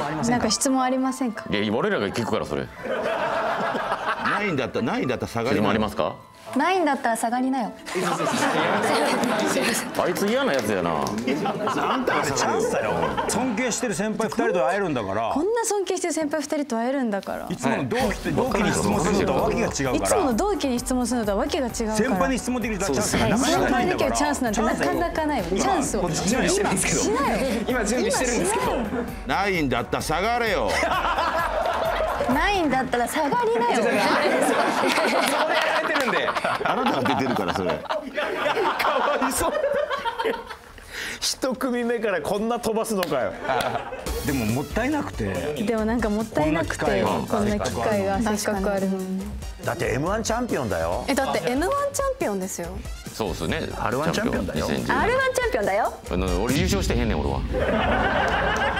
なんか質問ありませんか？ いや俺らが聞くからそれ。 ないんだったら下が質り問ありますか？ ないんだったら下がりなよ。 あいつ嫌なやつやな。 あんたがチャンスだよ。尊敬してる先輩2人と会えるんだから。 こんな尊敬してる先輩2人と会えるんだから。 いつもの同期に質問するのとはわけが違うから。 いつもの同期に質問するのとはわけが違うから。 先輩に質問できるチャンスがなかなか先輩ないんだから。 できるチャンスなんてなかなかない。チャンスを。 準備してるんですけど。今準備してるんですけど。 ないんだったら下がれよ。 ないんだったら下がりなよ。 そこでやられてるんで。 あなたが出てるからそれ。 かわいそう。一組目からこんな飛ばすのかよ。 でももったいなくて。 でもなんかもったいなくてこんな機会がせっかくあるのに。 だって M1 チャンピオンだよ。 だって M1 チャンピオンですよ。 そうですね。 R1 チャンピオンだよ。 R1 チャンピオンだよ。 俺優勝してへんねん俺は。